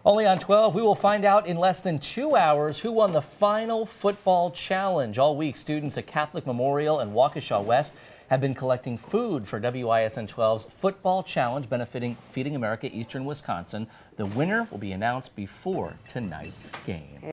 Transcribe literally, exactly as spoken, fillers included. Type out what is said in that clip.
Only on twelve, we will find out in less than two hours who won the final football challenge. All week, students at Catholic Memorial and Waukesha West have been collecting food for W I S N twelve's football challenge benefiting Feeding America Eastern Wisconsin. The winner will be announced before tonight's game.